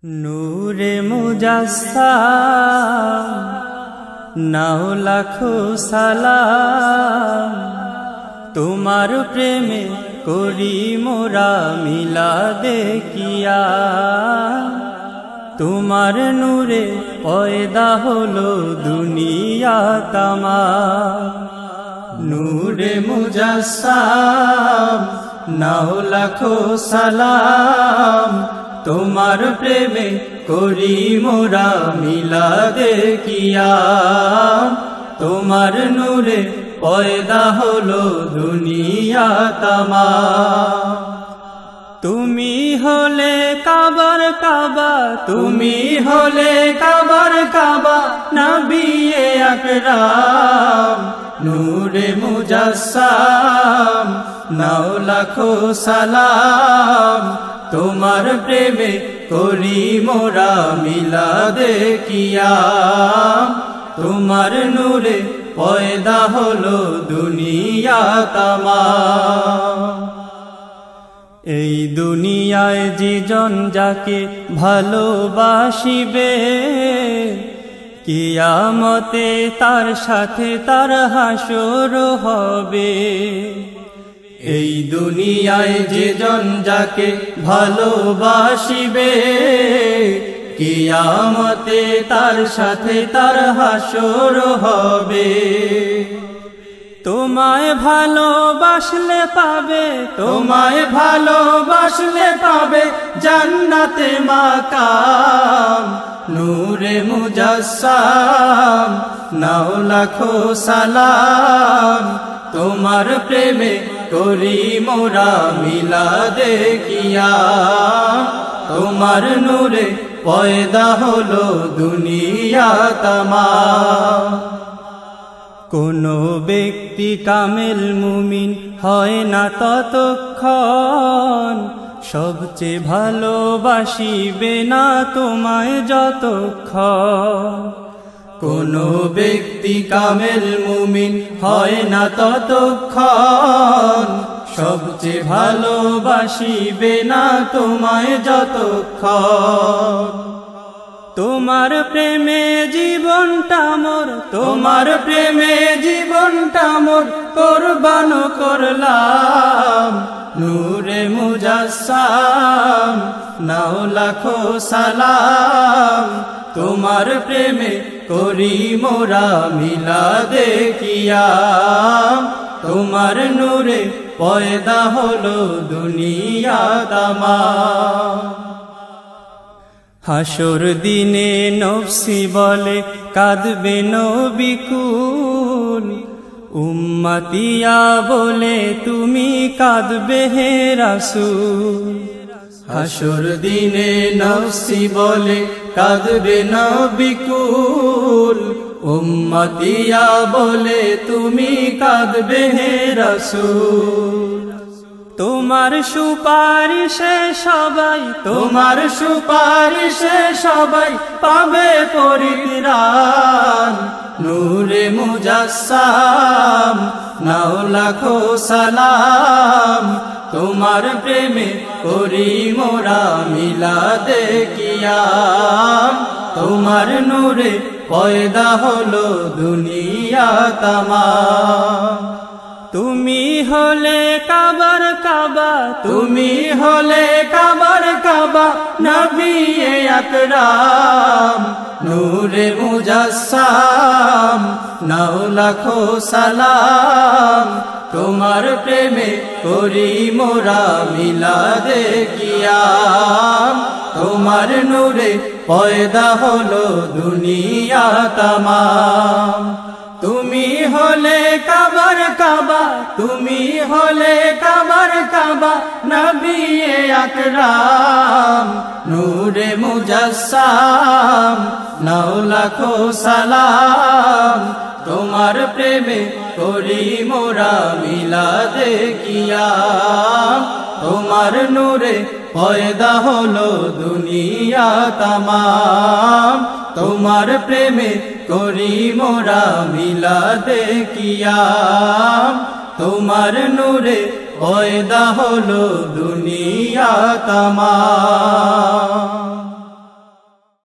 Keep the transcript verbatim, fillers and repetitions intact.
নূরে মুজাসসাম নাও লাখো সালাম, তোমার প্রেমে করি মোরা মিলাদে কিয়া। তোমার নূরে পয়দা হলো দুনিয়া তামাম। নূরে মুজাসসাম নাও লাখো সালাম, তোমার প্রেমে করি মোরা মিলাদে কিয়া। তোমার নূরে পয়দা হলো দুনিয়া তামাম। তুমি হলে কাবার কাবা, তুমি হলে কাবার কাবা, নবী আকরাম। নূরে মুজাসসাম নাও লাখো সালাম, তোমার প্রেমে করি মোরা মিলাদে কিয়া। তোমার নূরে পয়দা হলো দুনিয়া তামাম। এই দুনিয়ায় যেজন যাকে ভালোবাসিবে, কিয়ামতে তার সাথে তার হাসর হবে। এই দুনিয়ায় যেজন যাকে ভালোবাসিবে, কিয়ামতে তার সাথে তার হাসর হবে। তোমায় ভালোবাসলে পাবে, তোমায় ভালোবাসলে পাবে জান্নাতে মাকাম। নূরে মুজাসসাম নাও লাখো সালাম, তোমার প্রেমে করি মোরা মিলাদে কিয়া। তোমার নূরে পয়দা হলো দুনিয়া তামাম। কোন ব্যক্তি কামেল মুমিন হয় না ততক্ষণ, সবচেয়ে ভালোবাসিবে না তোমায় যতক্ষণ। কোন ব্যক্তি কামেল মুমিন হয় না ততক্ষণ, সবচেয়ে ভালোবাসিবে না তোমায় যতক্ষণ। তোমার প্রেমে জীবনটা মোর, তোমার প্রেমে জীবনটা মোর কুরবান করলাম। নূরে মুজাসসাম নাও লাখো সালাম, তোমার প্রেমে করি মোরা মিলাদে কিয়া। তোমার নূরে পয়দা হলো দুনিয়া তামাম। হাসর দিনে নফসি বলে কাঁদবে নবী কুল, উম্মতিয়া বলে তুমি কাঁদবে হে রাসূল। হাসর দিনে নফসি বলে কাঁদবে নবী কুল, উম্মতিয়া বলে তুমি কাঁদবে হে রাসূল। তোমার সুপারিশে সবাই, তোমার সুপারিশে সবাই পাবে পরিত্রাণ। নূরে মুজাসসাম নাও লাখো সালাম, তোমার প্রেমে করি মোরা মিলাদে কিয়া। তোমার নূরে পয়দা হলো দুনিয়া তামাম। তুমি হলে কাবার কাবা, তুমি হলে কাবার কাবা, নবী আকরাম। নূরে মুজাসসাম নাও লাখো সালাম, তোমার প্রেমে করি মোরা মিলাদে কিয়া। তোমার নূরে পয়দা হলো দুনিয়া তামাম। তুমি হলে কাবার কাবা, তুমি হলে কাবার কাবা, নবী আকরাম। নূরে মুজাসসাম নাও লাখো সালাম, তোমার প্রেমে করি মোরা মিলাদে কিয়া। তোমার নূরে পয়দা হলো দুনিয়া তামাম। তোমার প্রেমে করি মোরা মিলাদে কিয়া। তোমার নূরে পয়দা হলো দুনিয়া তামাম।